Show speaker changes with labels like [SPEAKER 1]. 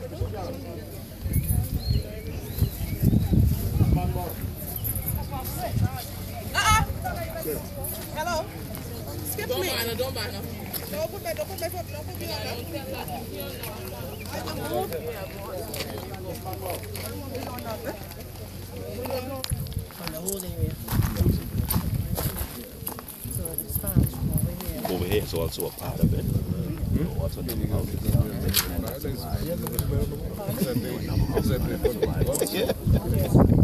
[SPEAKER 1] Hello. Skip me. Don't mind her. Don't put my foot on the whole area. So it expands from over here.
[SPEAKER 2] Over here is also a part of it. What's the